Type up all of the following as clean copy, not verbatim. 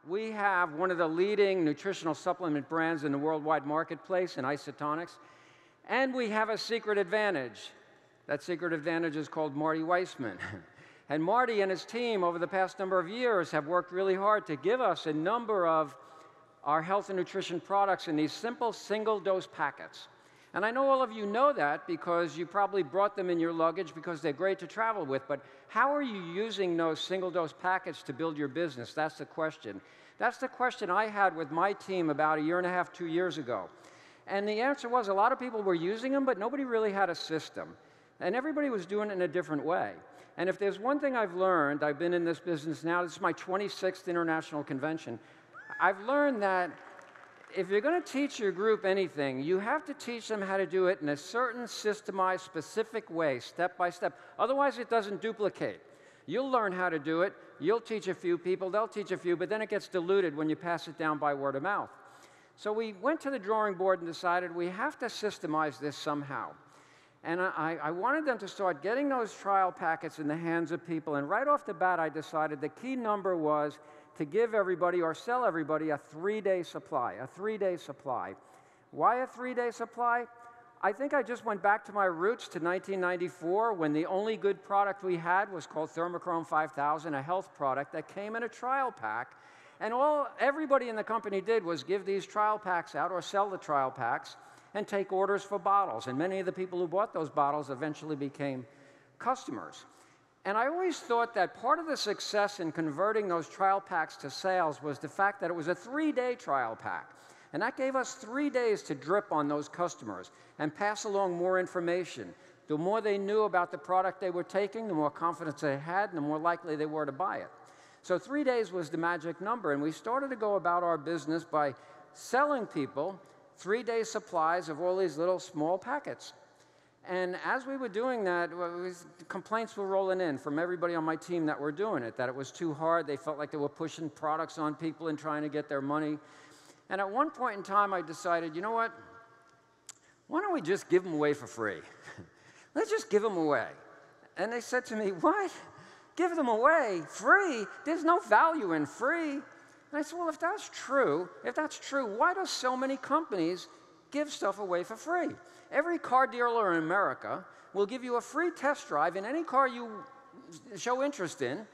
We have one of the leading nutritional supplement brands in the worldwide marketplace in Isotonics, and we have a secret advantage. That secret advantage is called Marty Weissman. And Marty and his team over the past number of years have worked really hard to give us a number of our health and nutrition products in these simple single-dose packets. And I know all of you know that because you probably brought them in your luggage because they're great to travel with, but how are you using those single-dose packets to build your business? That's the question. That's the question I had with my team about 1.5 years, 2 years ago. And the answer was a lot of people were using them, but nobody really had a system. And everybody was doing it in a different way. And if there's one thing I've learned, I've been in this business now, this is my 26th international convention, I've learned that if you're going to teach your group anything, you have to teach them how to do it in a certain systemized, specific way, step by step. Otherwise, it doesn't duplicate. You'll learn how to do it, you'll teach a few people, they'll teach a few, but then it gets diluted when you pass it down by word of mouth. So we went to the drawing board and decided we have to systemize this somehow. And I wanted them to start getting those trial packets in the hands of people, and right off the bat, I decided the key number was to give everybody or sell everybody a 3-day supply, a 3-day supply. Why a 3-day supply? I think I just went back to my roots to 1994 when the only good product we had was called Thermochrome 5000, a health product that came in a trial pack. And everybody in the company did was give these trial packs out or sell the trial packs and take orders for bottles. And many of the people who bought those bottles eventually became customers. And I always thought that part of the success in converting those trial packs to sales was the fact that it was a 3-day trial pack. And that gave us 3 days to drip on those customers and pass along more information. The more they knew about the product they were taking, the more confidence they had, and the more likely they were to buy it. So 3 days was the magic number, and we started to go about our business by selling people 3-day supplies of all these little small packets. And as we were doing that, complaints were rolling in from everybody on my team that were doing it, that it was too hard. They felt like they were pushing products on people and trying to get their money. And at one point in time, I decided, you know what? Why don't we just give them away for free? Let's just give them away. And they said to me, what? Give them away? Free? There's no value in free. And I said, well, if that's true, why do so many companies give stuff away for free? Every car dealer in America will give you a free test drive in any car you show interest in.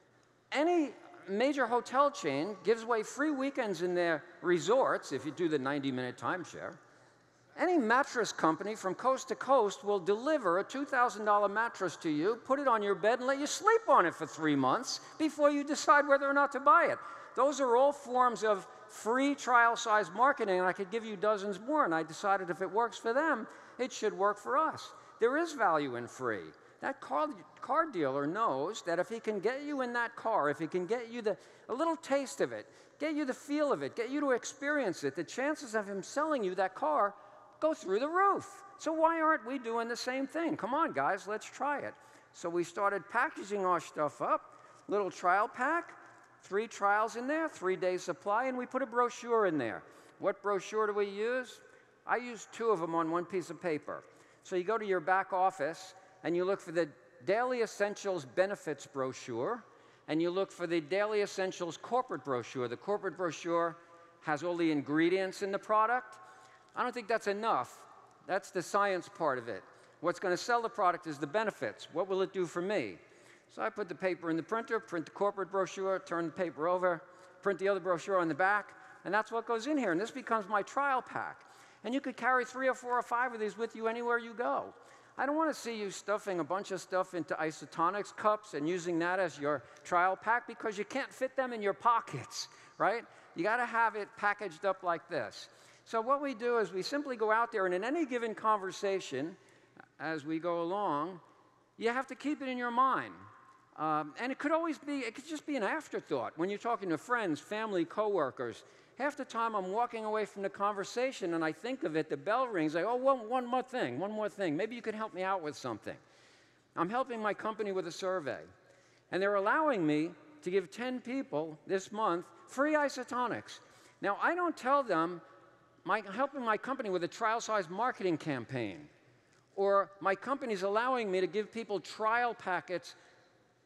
Any major hotel chain gives away free weekends in their resorts if you do the 90-minute timeshare. Any mattress company from coast to coast will deliver a $2,000 mattress to you, put it on your bed, and let you sleep on it for 3 months before you decide whether or not to buy it. Those are all forms of free trial-size marketing, and I could give you dozens more, and I decided if it works for them, it should work for us. There is value in free. That car dealer knows that if he can get you in that car, if he can get you a little taste of it, get you the feel of it, get you to experience it, the chances of him selling you that car go through the roof. So why aren't we doing the same thing? Come on, guys, let's try it. So we started packaging our stuff up, little trial pack, 3 trials in there, 3-day supply, and we put a brochure in there. What brochure do we use? I use 2 of them on 1 piece of paper. So you go to your back office, and you look for the Daily Essentials Benefits brochure, and you look for the Daily Essentials Corporate brochure. The corporate brochure has all the ingredients in the product. I don't think that's enough. That's the science part of it. What's going to sell the product is the benefits. What will it do for me? So I put the paper in the printer, print the corporate brochure, turn the paper over, print the other brochure on the back, and that's what goes in here. And this becomes my trial pack. And you could carry 3 or 4 or 5 of these with you anywhere you go. I don't want to see you stuffing a bunch of stuff into Isotonics cups and using that as your trial pack because you can't fit them in your pockets, right? You got to have it packaged up like this. So what we do is we simply go out there, and in any given conversation, as we go along, you have to keep it in your mind. And it could just be an afterthought. When you're talking to friends, family, coworkers, half the time I'm walking away from the conversation and I think of it, the bell rings, I go, oh, one more thing. Maybe you could help me out with something. I'm helping my company with a survey. And they're allowing me to give 10 people this month free Isotonics. Now, I don't tell them I'm helping my company with a trial-size marketing campaign, or my company's allowing me to give people trial packets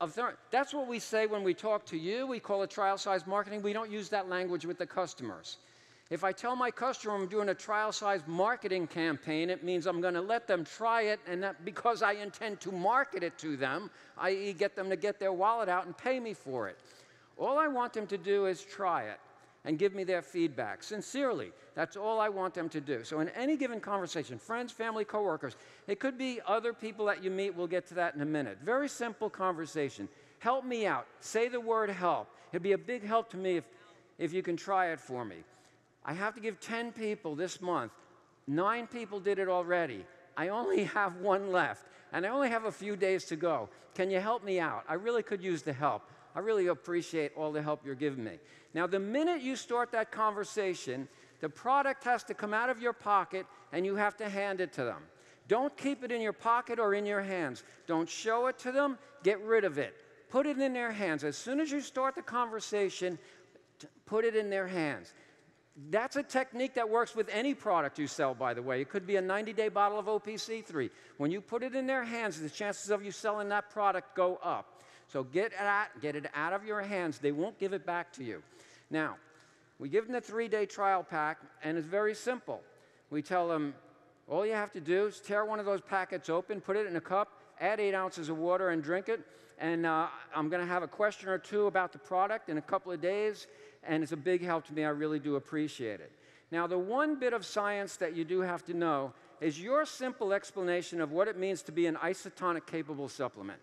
That's what we say when we talk to you. We call it trial size marketing. We don't use that language with the customers. If I tell my customer I'm doing a trial size marketing campaign, it means I'm going to let them try it, and that because I intend to market it to them, i.e. get them to get their wallet out and pay me for it. All I want them to do is try it and give me their feedback. Sincerely, that's all I want them to do. So in any given conversation, friends, family, coworkers, it could be other people that you meet. We'll get to that in a minute. Very simple conversation. Help me out. Say the word help. It'd be a big help to me if you can try it for me. I have to give 10 people this month. 9 people did it already. I only have 1 left, and I only have a few days to go. Can you help me out? I really could use the help. I really appreciate all the help you're giving me. Now, the minute you start that conversation, the product has to come out of your pocket, and you have to hand it to them. Don't keep it in your pocket or in your hands. Don't show it to them. Get rid of it. Put it in their hands. As soon as you start the conversation, put it in their hands. That's a technique that works with any product you sell, by the way. It could be a 90-day bottle of OPC3. When you put it in their hands, the chances of you selling that product go up. So get it out of your hands. They won't give it back to you. Now, we give them the 3-day trial pack, and it's very simple. We tell them, all you have to do is tear one of those packets open, put it in a cup, add 8 ounces of water, and drink it. And I'm going to have a question or two about the product in a couple of days, and it's a big help to me. I really do appreciate it. Now, the one bit of science that you do have to know is your simple explanation of what it means to be an isotonic-capable supplement.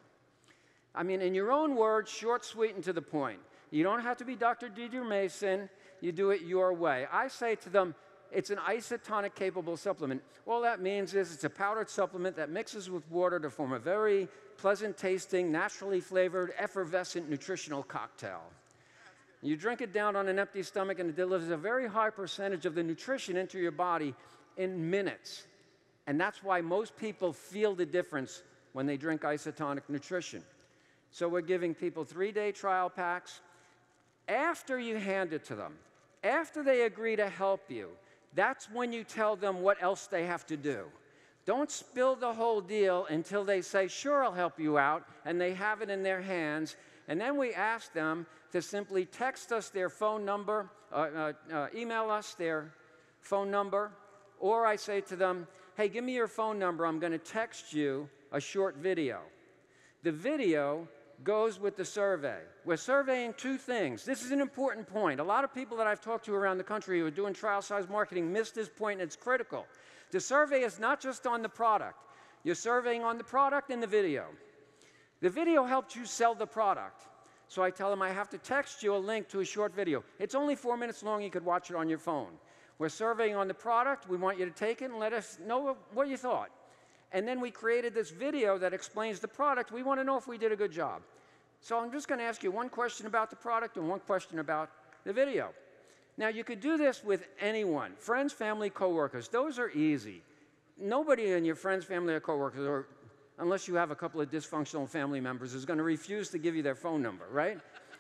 I mean, in your own words, short, sweet, and to the point. You don't have to be Dr. Didier Mason. You do it your way. I say to them, it's an isotonic-capable supplement. All that means is it's a powdered supplement that mixes with water to form a very pleasant-tasting, naturally flavored, effervescent nutritional cocktail. You drink it down on an empty stomach, and it delivers a very high percentage of the nutrition into your body in minutes. And that's why most people feel the difference when they drink isotonic nutrition. So we're giving people 3-day trial packs. After you hand it to them, after they agree to help you, that's when you tell them what else they have to do. Don't spill the whole deal until they say, sure, I'll help you out, and they have it in their hands. And then we ask them to simply text us their phone number, email us their phone number, or I say to them, hey, give me your phone number. I'm going to text you a short video. The video goes with the survey. We're surveying 2 things. This is an important point. A lot of people that I've talked to around the country who are doing trial size marketing miss this point, and it's critical. The survey is not just on the product. You're surveying on the product and the video. The video helps you sell the product. So I tell them I have to text you a link to a short video. It's only 4 minutes long. You could watch it on your phone. We're surveying on the product. We want you to take it and let us know what you thought. And then we created this video that explains the product. We want to know if we did a good job. So I'm just going to ask you 1 question about the product and 1 question about the video. Now, you could do this with anyone, friends, family, coworkers. Those are easy. Nobody in your friends, family, or coworkers, or unless you have a couple of dysfunctional family members, is going to refuse to give you their phone number, right?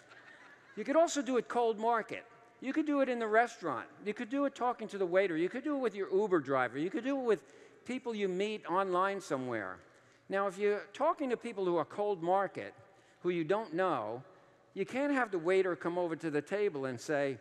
You could also do it cold market. You could do it in the restaurant. You could do it talking to the waiter. You could do it with your Uber driver. You could do it with people you meet online somewhere. Now, if you're talking to people who are cold market, who you don't know, you can't have the waiter come over to the table and say,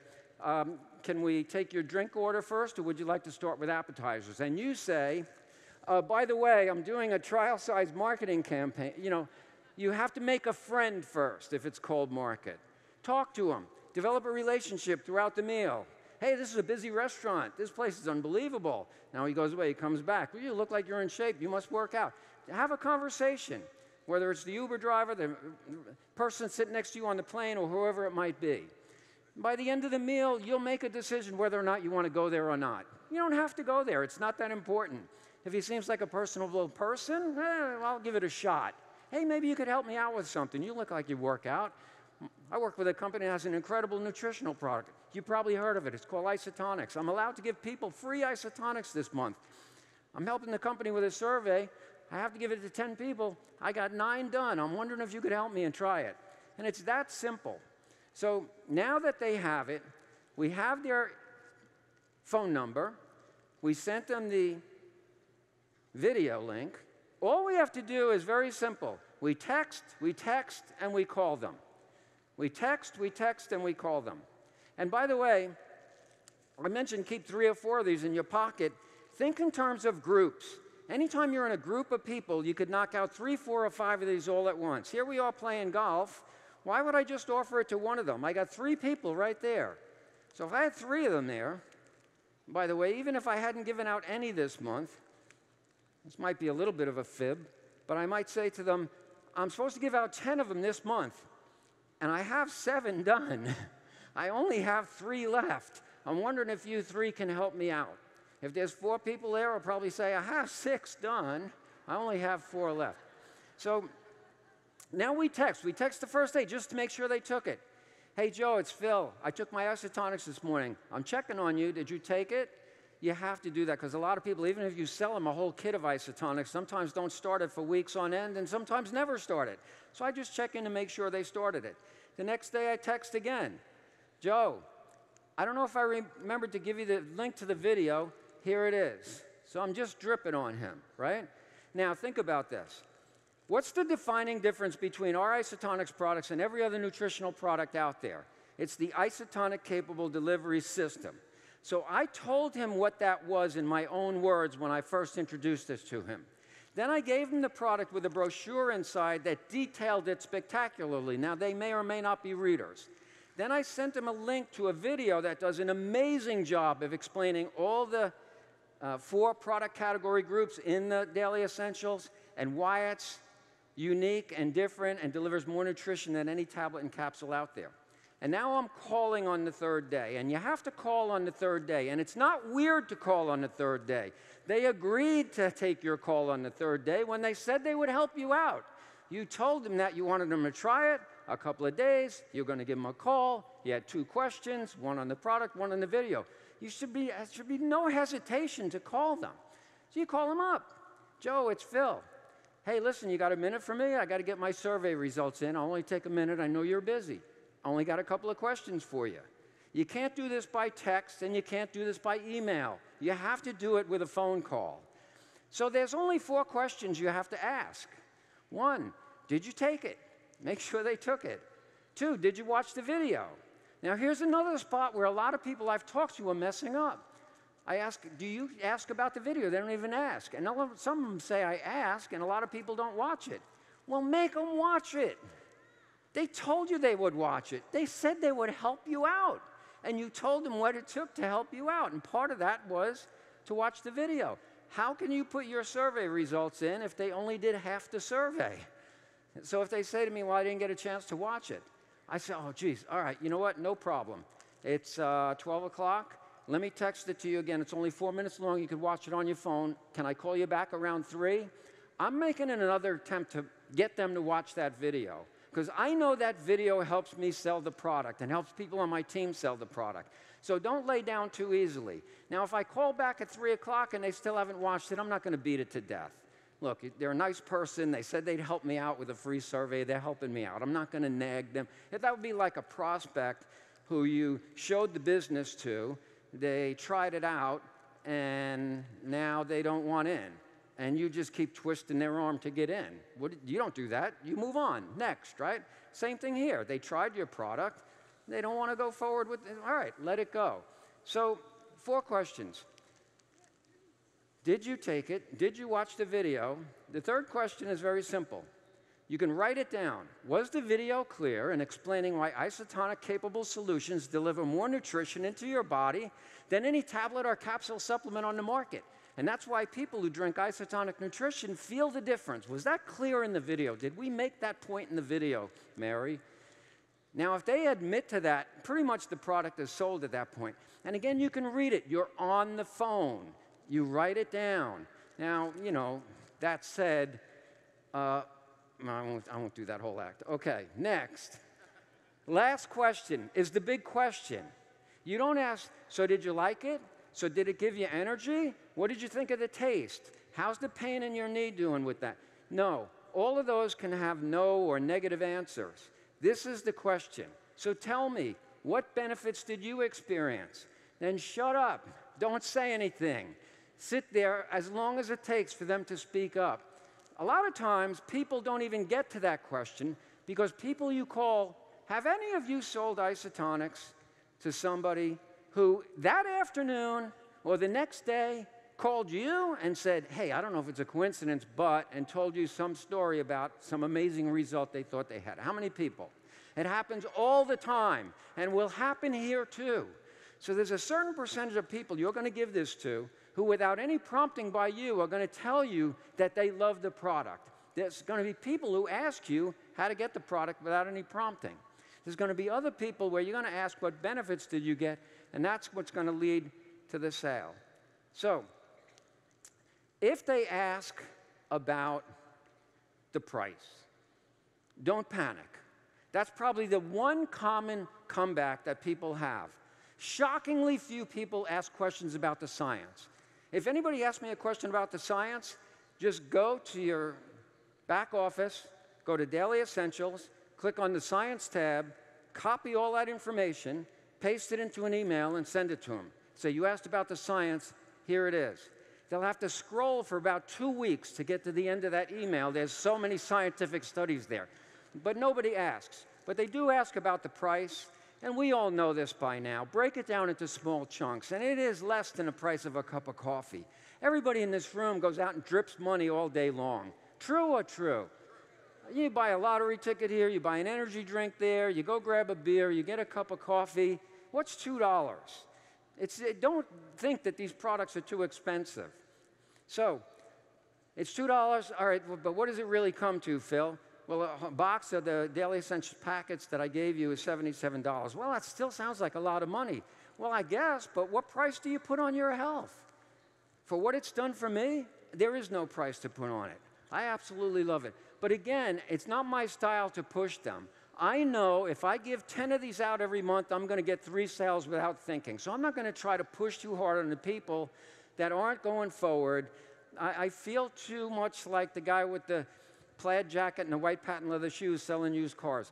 can we take your drink order first, or would you like to start with appetizers? And you say, by the way, I'm doing a trial size marketing campaign. You know, you have to make a friend first if it's cold market. Talk to them. Develop a relationship throughout the meal. Hey, this is a busy restaurant. This place is unbelievable. Now he goes away, he comes back. Well, you look like you're in shape. You must work out. Have a conversation, whether it's the Uber driver, the person sitting next to you on the plane, or whoever it might be. By the end of the meal, you'll make a decision whether or not you want to go there or not. You don't have to go there. It's not that important. If he seems like a personable person, I'll give it a shot. Hey, maybe you could help me out with something. You look like you work out. I work with a company that has an incredible nutritional product. You probably heard of it. It's called Isotonics. I'm allowed to give people free Isotonics this month. I'm helping the company with a survey. I have to give it to 10 people. I got 9 done. I'm wondering if you could help me and try it. And it's that simple. So now that they have it, we have their phone number. We sent them the video link. All we have to do is very simple. We text, and we call them. We text, and we call them. And by the way, I mentioned keep 3 or 4 of these in your pocket. Think in terms of groups. Anytime you're in a group of people, you could knock out 3, 4, or 5 of these all at once. Here we are playing golf. Why would I just offer it to one of them? I got 3 people right there. So if I had 3 of them there, by the way, even if I hadn't given out any this month, this might be a little bit of a fib, but I might say to them, I'm supposed to give out 10 of them this month, and I have 7 done. I only have 3 left. I'm wondering if you 3 can help me out. If there's 4 people there, I'll probably say, I have 6 done. I only have 4 left. So now we text. We text the first day just to make sure they took it. Hey, Joe, it's Phil. I took my isotonics this morning. I'm checking on you. Did you take it? You have to do that because a lot of people, even if you sell them a whole kit of isotonics, sometimes don't start it for weeks on end and sometimes never start it. So I just check in to make sure they started it. The next day I text again. Joe, I don't know if I remembered to give you the link to the video. Here it is. So I'm just dripping on him, right? Now think about this. What's the defining difference between our isotonics products and every other nutritional product out there? It's the isotonic capable delivery system. So I told him what that was in my own words when I first introduced this to him. Then I gave him the product with a brochure inside that detailed it spectacularly. Now, they may or may not be readers. Then I sent him a link to a video that does an amazing job of explaining all the 4 product category groups in the Daily Essentials and why it's unique and different and delivers more nutrition than any tablet and capsule out there. And now I'm calling on the 3rd day, and you have to call on the 3rd day, and it's not weird to call on the 3rd day. They agreed to take your call on the 3rd day when they said they would help you out. You told them that you wanted them to try it a couple of days, you're going to give them a call, you had 2 questions, 1 on the product, 1 on the video. There should be no hesitation to call them. So you call them up. Joe, it's Phil. Hey, listen, you got a minute for me? I got to get my survey results in. I'll only take a minute. I know you're busy. I only got a couple of questions for you. You can't do this by text, and you can't do this by email. You have to do it with a phone call. So there's only 4 questions you have to ask. 1, did you take it? Make sure they took it. 2, did you watch the video? Now, here's another spot where a lot of people I've talked to are messing up. I ask, do you ask about the video? They don't even ask. And some of them say I ask, and a lot of people don't watch it. Well, make them watch it. They told you they would watch it. They said they would help you out. And you told them what it took to help you out. And part of that was to watch the video. How can you put your survey results in if they only did half the survey? So if they say to me, well, I didn't get a chance to watch it, I say, oh, geez, all right, you know what? No problem. It's 12 o'clock. Let me text it to you again. It's only 4 minutes long. You could watch it on your phone. Can I call you back around 3? I'm making another attempt to get them to watch that video because I know that video helps me sell the product and helps people on my team sell the product. So don't lay down too easily. Now, if I call back at 3 o'clock and they still haven't watched it, I'm not going to beat it to death. Look, they're a nice person. They said they'd help me out with a free survey. They're helping me out. I'm not going to nag them. If that would be like a prospect who you showed the business to, they tried it out, and now they don't want in. And you just keep twisting their arm to get in. You don't do that. You move on. Next, right? Same thing here. They tried your product. They don't want to go forward with it. All right, let it go. So 4 questions. Did you take it? Did you watch the video? The 3rd question is very simple. You can write it down. Was the video clear in explaining why isotonic-capable solutions deliver more nutrition into your body than any tablet or capsule supplement on the market? And that's why people who drink isotonic nutrition feel the difference. Was that clear in the video? Did we make that point in the video, Mary? Now, if they admit to that, pretty much the product is sold at that point. And again, you can read it. You're on the phone. You write it down. Now, you know, that said, I won't do that whole act. Okay, next. Last question is the big question. You don't ask, so did you like it? So did it give you energy? What did you think of the taste? How's the pain in your knee doing with that? No, all of those can have no or negative answers. This is the question. So tell me, what benefits did you experience? Then shut up. Don't say anything. Sit there as long as it takes for them to speak up. a lot of times people don't even get to that question because people you call, have any of you sold isotonics to somebody who that afternoon or the next day called you and said, hey, I don't know if it's a coincidence, but, and told you some story about some amazing result they thought they had? How many people? It happens all the time and will happen here too. So there's a certain percentage of people you're going to give this to who, without any prompting by you, are going to tell you that they love the product. There's going to be people who ask you how to get the product without any prompting. There's going to be other people where you're going to ask what benefits did you get, and that's what's going to lead to the sale. So if they ask about the price, don't panic. That's probably the one common comeback that people have. Shockingly few people ask questions about the science. If anybody asks me a question about the science, just go to your back office, go to Daily Essentials, click on the Science tab, copy all that information, paste it into an email, and send it to them. Say, you asked about the science, here it is. They'll have to scroll for about 2 weeks to get to the end of that email. There's so many scientific studies there. But nobody asks. But they do ask about the price, and we all know this by now. Break it down into small chunks, and it is less than the price of a cup of coffee. Everybody in this room goes out and drips money all day long. True or true? You buy a lottery ticket here, you buy an energy drink there, you go grab a beer, you get a cup of coffee. What's $2? Don't think that these products are too expensive. So, it's $2, all right, but what does it really come to, Phil? Well, a box of the Daily Essentials packets that I gave you is $77. Well, that still sounds like a lot of money. Well, I guess, but what price do you put on your health? For what it's done for me, there is no price to put on it. I absolutely love it. But again, it's not my style to push them. I know if I give 10 of these out every month, I'm going to get 3 sales without thinking. So I'm not going to try to push too hard on the people that aren't going forward. I feel too much like the guy with the plaid jacket and the white patent leather shoes selling used cars.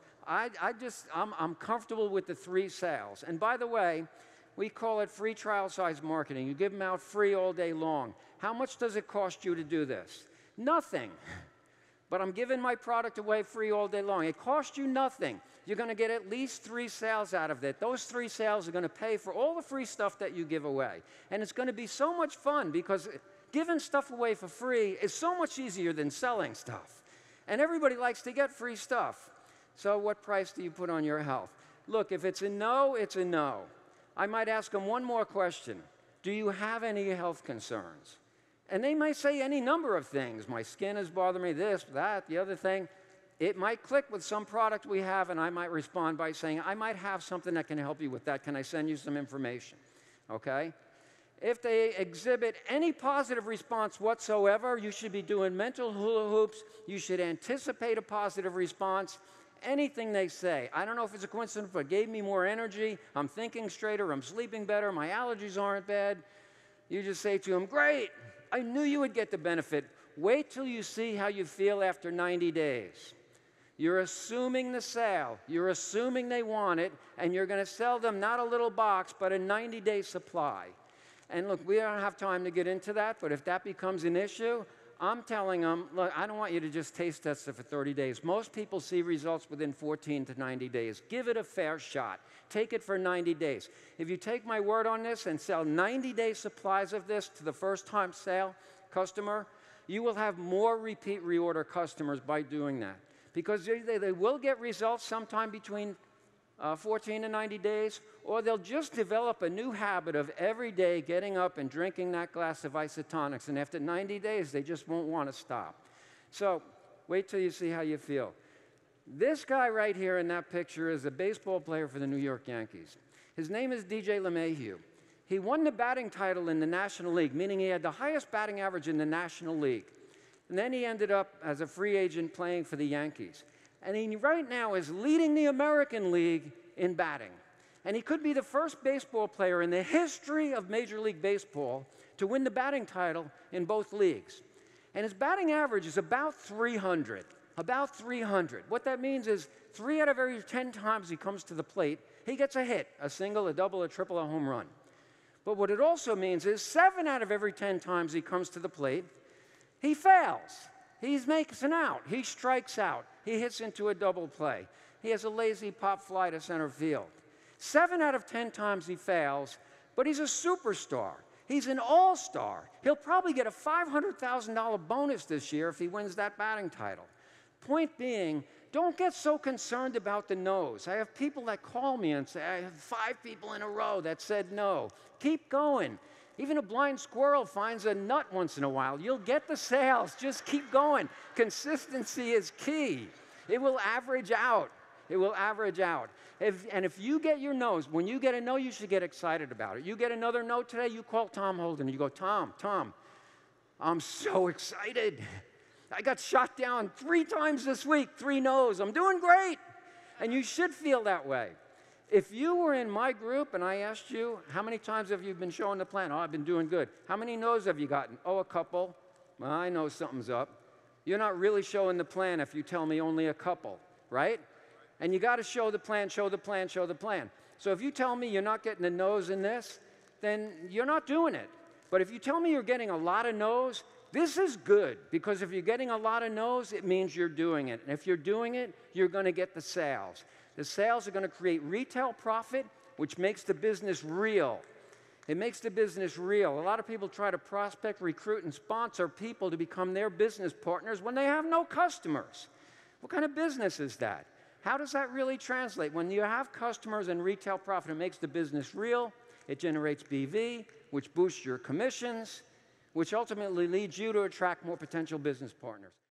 I'm comfortable with the 3 sales. And by the way, we call it free trial size marketing. You give them out free all day long. How much does it cost you to do this? Nothing. But I'm giving my product away free all day long. It costs you nothing. You're going to get at least 3 sales out of it. Those 3 sales are going to pay for all the free stuff that you give away. And it's going to be so much fun because giving stuff away for free is so much easier than selling stuff. And everybody likes to get free stuff. So what price do you put on your health? Look, if it's a no, it's a no. I might ask them one more question. Do you have any health concerns? And they might say any number of things. My skin is bothering me, this, that, the other thing. It might click with some product we have, and I might respond by saying, I might have something that can help you with that. Can I send you some information? Okay? If they exhibit any positive response whatsoever, you should be doing mental hula hoops. You should anticipate a positive response. Anything they say. I don't know if it's a coincidence, but it gave me more energy. I'm thinking straighter. I'm sleeping better. My allergies aren't bad. You just say to them, great. I knew you would get the benefit. Wait till you see how you feel after 90 days. You're assuming the sale. You're assuming they want it, and you're going to sell them not a little box, but a 90-day supply. And look, we don't have time to get into that, but if that becomes an issue, I'm telling them, look, I don't want you to just taste test it for 30 days. Most people see results within 14 to 90 days. Give it a fair shot. Take it for 90 days. If you take my word on this and sell 90-day supplies of this to the first-time sale customer, you will have more repeat reorder customers by doing that. Because they will get results sometime between 14 to 90 days, or they'll just develop a new habit of every day getting up and drinking that glass of isotonics, and after 90 days, they just won't want to stop. So wait till you see how you feel. This guy right here in that picture is a baseball player for the New York Yankees. His name is DJ LeMahieu. He won the batting title in the National League, meaning he had the highest batting average in the National League. And then he ended up as a free agent playing for the Yankees. And he right now is leading the American League in batting. And he could be the first baseball player in the history of Major League Baseball to win the batting title in both leagues. And his batting average is about 300. About 300. What that means is 3 out of every 10 times he comes to the plate, he gets a hit, a single, a double, a triple, a home run. But what it also means is 7 out of every 10 times he comes to the plate, he fails. He makes an out. He strikes out. He hits into a double play. He has a lazy pop fly to center field. 7 out of 10 times he fails, but he's a superstar. He's an all-star. He'll probably get a $500,000 bonus this year if he wins that batting title. Point being, don't get so concerned about the no's. I have people that call me and say, I have 5 people in a row that said no. Keep going. Even a blind squirrel finds a nut once in a while. You'll get the sales. Just keep going. Consistency is key. It will average out. It will average out. If you get your no's, when you get a no, you should get excited about it. You get another no today, you call Tom Holden. You go, Tom, I'm so excited. I got shot down 3 times this week, 3 no's. I'm doing great. And you should feel that way. If you were in my group and I asked you, how many times have you been showing the plan? Oh, I've been doing good. How many no's have you gotten? Oh, a couple. Well, I know something's up. You're not really showing the plan if you tell me only a couple, right? And you got to show the plan, show the plan, show the plan. So if you tell me you're not getting the no's in this, then you're not doing it. But if you tell me you're getting a lot of no's, this is good, because if you're getting a lot of no's, it means you're doing it. And if you're doing it, you're going to get the sales. The sales are going to create retail profit, which makes the business real. It makes the business real. A lot of people try to prospect, recruit, and sponsor people to become their business partners when they have no customers. What kind of business is that? How does that really translate? When you have customers and retail profit, it makes the business real. It generates BV, which boosts your commissions, which ultimately leads you to attract more potential business partners.